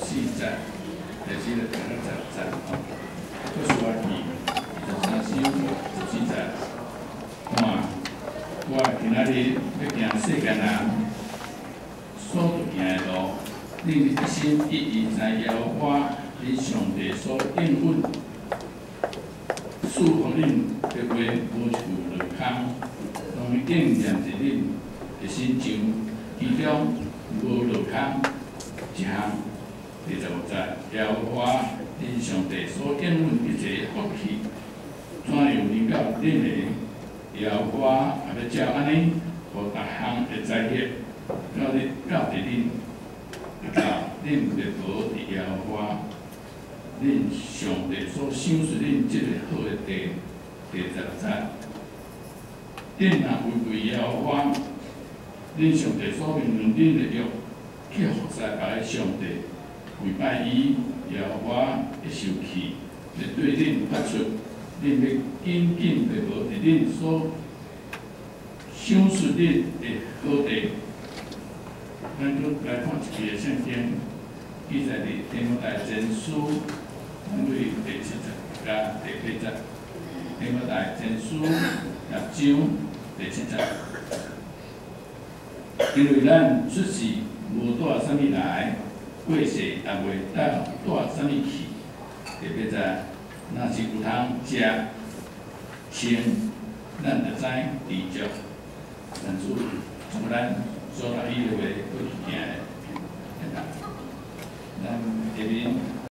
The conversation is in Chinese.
24载，第4个等到10载吼。我需要去23时14载，看我今仔日要行世间人所着行的路，恁一心一意知晓我恁上帝所应允，赐予恁的话无一句落空，拢应验伫恁的心上，其中无落空一项。第15载，耶和华恁上帝所应允一切福气，怎样临到恁的？耶和华也要照安尼，互逐项的灾孽到伫恁，到恁的无伫耶和华恁上帝所赏赐恁即个好的地。第16载，恁若违背耶和华恁上帝所命令恁的约，去服侍别个上帝。违背伊，耶和华会生气，会对恁发出，恁要紧紧地无伫恁所赏赐恁的好地。咱搁来看一期的圣经，记载伫提摩太前书，咱对第7节甲第8节。提摩太前书6章第7节，因为咱出世无带啥物来。过世也袂带啥物去，特别在若是有通食穿，咱就知知足。但是从咱所读伊的话，过去行的，咱下面。